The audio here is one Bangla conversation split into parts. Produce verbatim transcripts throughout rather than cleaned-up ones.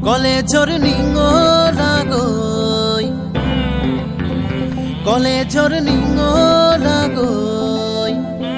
কলেজৰ নিঙলাগৈ কলেজৰ নিঙলাগৈ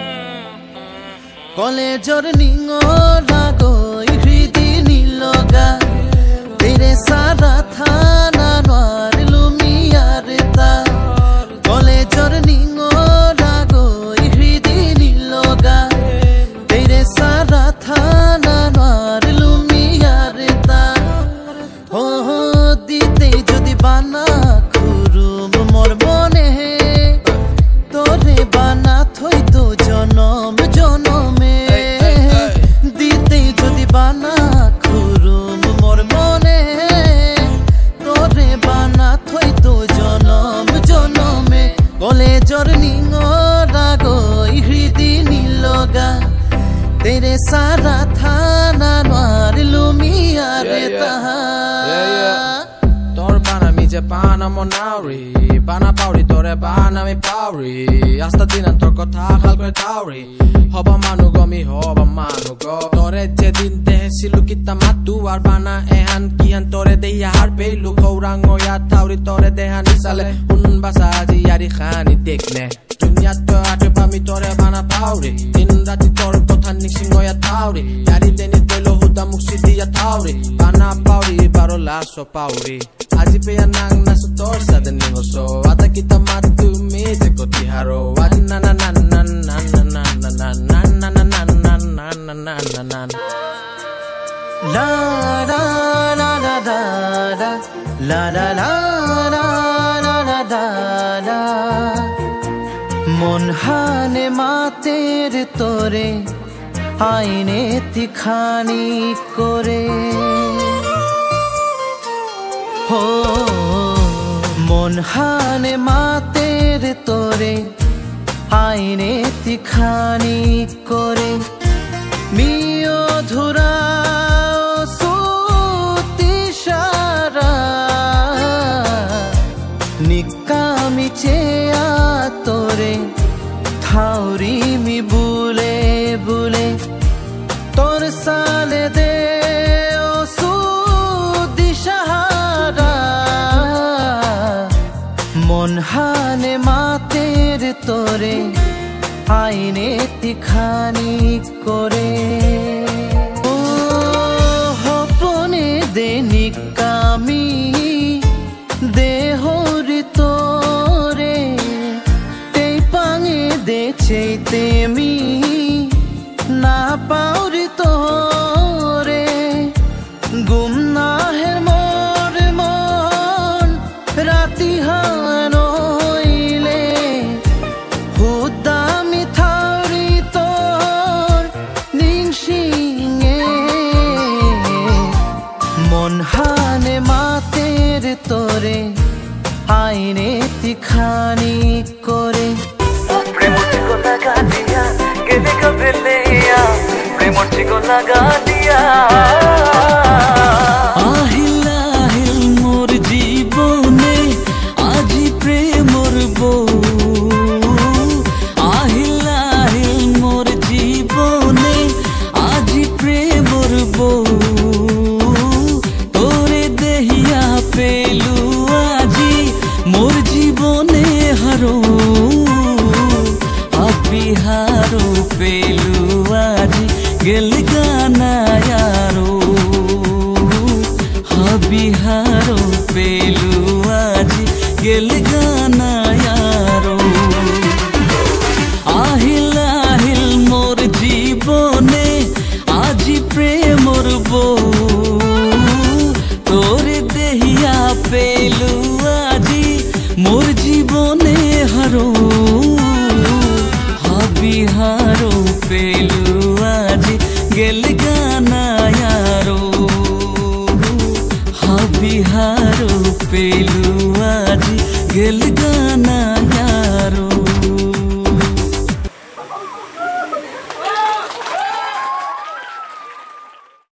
কলেজৰ নিঙলাগৈ হৃদি নিলগা তেৰে সারা থানা নোৱাৰিলো মিয়াৰেতা কলেজৰ নিঙলাগৈ হৃদি নিলগা তেৰে সারা থানা নোৱাৰিলো মিয়াৰেতা ও দিতে যদি বানা খুৰুম মোৰ মনে তোরে বানা থইতো জনম জনমে দিতে যদি বানা খুৰুম মোৰ মনে তোরে বানা থইতো জনম জনমে কলেজৰ নিঙলাগৈ হৃদি নিলগা তেরে সারা থানা নোৱাৰিলো মিয়াৰেতা Pana monauri, pana pauri, tore pana mi pauri. Hasta dinan tor kotha khalko tauri. Hoba manu go mi hoba manu go. Tore je din te silu kita matu ar bana ehan kian tore de har pe lu kourang o ya tauri tore de han sale un basaji yari khani dekne. Dunya to ate pa mi tore bana pauri. Din rati tor kotha nishingo ya tauri. Yari deni telo huda muksidi ya tauri. Bana pauri baro laso pauri. Aji pe anang na sutor sa deningo so ata kita matu me je koti haro na na na na na na na na na na na na na na na na na na la la la la la la la la la la la la mon hane mater tore aine tikhani kore हो मन हाने मातेर तोरे आईने तिखानी करे मियो धुरा सूती शारा निकामी चेया तोरे थाउरी मी बुले बुले तोर साले दे मन हाने मातेर तोरे आईने तिखानी करे ओ हपने देनी कामी देहरी तोरे ते पांगे दे चैते मी ना पाउरी तोरे गुमना है मोर मन राती हानो इले हुदामी थाउरी तोर निंशिंगे मन हाने मातेर तोरे आईने तिखानी करे प्रेमोर चिको लगा दिया केने कबे लिया प्रेमोर चिको लगा दिया बिहारो पेलू आज गेल गाना यारो हाँ बिहारो पेलू आज गेल गाना यारो আহিল আহিল मोर जीवने आज प्रेमर बो तोरे देहिया पेलू आज मोर जीवने हारो बिहारो पेलू आज गेल गाना यारो हाँ बिहारो पेलू आज गेल गाना।